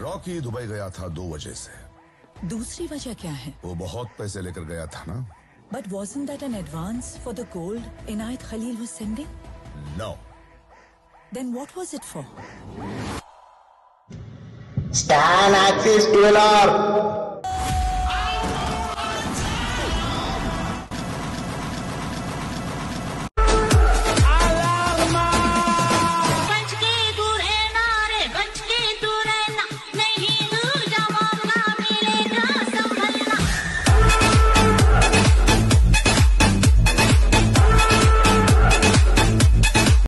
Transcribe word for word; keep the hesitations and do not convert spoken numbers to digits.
Rocky Dubai गया था दो वजह से। दूसरी वजह क्या है? वो बहुत पैसे लेकर गया था ना। But wasn't that an advance for the gold Inayat Khalil was sending? No. Then what was it for? Stan Axis Taylor.